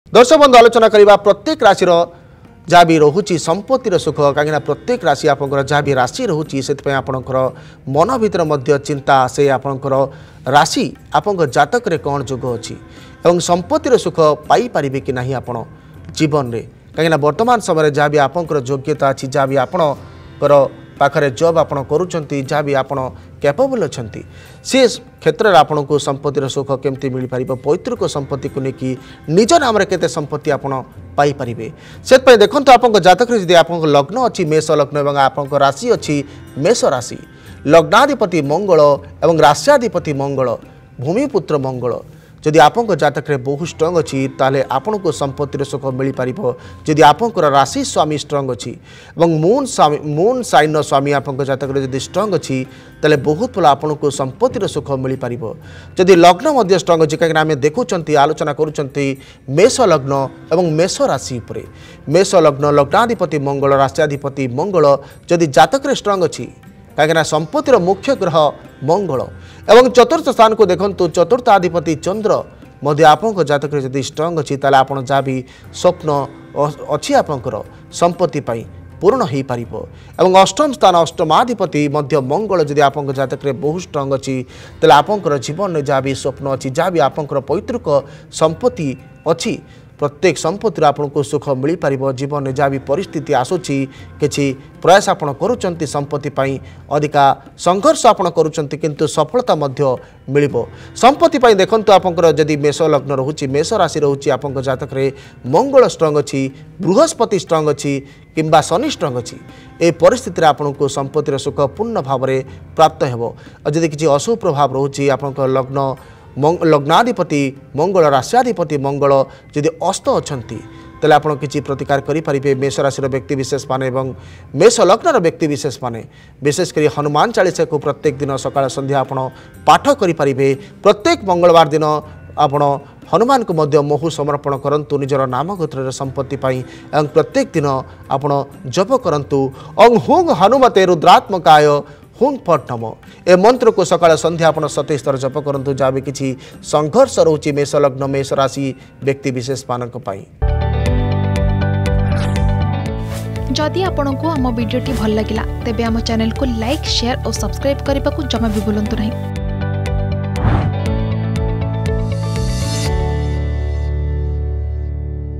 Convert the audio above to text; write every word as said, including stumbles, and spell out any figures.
दर्शक बंधु आलोचना करवा प्रत्येक राशि जहाँ भी रोचे संपत्तिर सुख कहीं प्रत्येक राशि आपंकर जहाँ भी राशि रोचे से आपंकर मन भर चिंता आसे आपंकर राशि आपंक जातक रे कौन जोग अच्छी और संपत्तिर सुख पाई पारिबे कि नहीं आपण जीवन रे कहीं वर्तमान समय जहाँ भी आपंकर योग्यता अच्छी जहाँ भी आपणकर पाखरे जॉब आपण करूछंती जहाँ भी आपण कैपेबल अच्छी सी क्षेत्र में आपन को संपत्तिर सुख केमती मिल पार पैतृक संपत्ति को लेकिन निज नाम केते संपत्ति आपण पाई परिबे से देखो आप जातक जदि आप लग्न अच्छी मेष लग्न और आप राशि अच्छी मेष राशि लग्नाधिपति मंगल और राश्याधिपति मंगल भूमिपुत्र मंगल जदि आपंक जातक रे बहुत स्ट्रंग अच्छी ताले आपन को संपत्तिर सुख मिल पार जदि आपंकर राशि स्वामी स्ट्रंग अच्छी और मून स्वामी मून साइन स्वामी आपंक जातक रे जदि स्ट्रंग अच्छी ताले बहुत भल आपन को संपत्तिर सुख मिल पार जदि लग्न मध्य स्ट्रंग अच्छी कहीं आम देखुं आलोचना करुँच मेष लग्न और मेष राशि उपरे मेष लग्न लग्नाधिपति मंगल राश्याधिपति मंगल जदि जातक रे स्ट्रंग अच्छी कहीं संपत्तिर मुख्य ग्रह मंगल एवं चतुर्थ स्थान को देखो चतुर्थ अधिपति चंद्र मध्य आपंक जातक जदि स्ट्रंग अच्छी ताले आपण जहाँ भी स्वप्न अच्छी आपंकर संपत्ति पाई पूर्ण हो पार एवं अष्टम स्थान अष्टमाधिपति मध्य मंगल जदि आपंक जातक बहुत स्ट्रंग अच्छी ताले आपंकर जीवन में जहाँ भी स्वप्न अच्छी जहाँ भी आपंकर पैतृक संपत्ति अच्छी प्रत्येक संपत्ति आपन को सुख मिल पार जीवन में जहाँ भी परिस्थिति आसूची किसी प्रयास आपन करुँच संपत्ति पाई अधिका संघर्ष आपन करुँच किंतु सफलता मध्य मिलिबो संपत्ति पाई देखंतु आपनकर जदि मेष लग्न रोचे मेष राशि रोचे आपन जातक रे मंगल स्ट्रंग अच्छी बृहस्पति स्ट्रंग अच्छी किंबा शनि स्ट्रंग अच्छी ए परिस्थिति आपन को संपत्तिर सुख पूर्ण भाव में प्राप्त हेबो जदि किसी अशुभ प्रभाव रोचे आपन लग्न लग्नाधिपति मंगल राश्याधिपति मंगल जदि अस्त अच्छी तेल आप किसी प्रतिकार करेंगे मेष राशि व्यक्ति विशेष माने एवं मेष लग्न व्यक्ति विशेष माने विशेषकर हनुमान चालीसा को प्रत्येक दिन सकाळ संध्या आपण पाठ करेंगे प्रत्येक मंगलवार दिन आपण हनुमान को मध्य महु समर्पण करंतु निजर नाम गोत्र संपत्ति पाई एवं प्रत्येक दिन आपण जप करंतु ओं हुं हनुमते रुद्रात्मकाय हुं फट नमो ए मंत्र को सकाळ संध्या आपण सतैश थर जप करंतु जहाँ भी किसी संघर्ष रोचे मेष लग्न मेष राशि व्यक्ति विशेष मानक पाई। जदि आपंक आम भिडी भल लगा तेब आम चैनल को लाइक शेयर और सब्सक्राइब करने को जमा भी भूलु नहीं।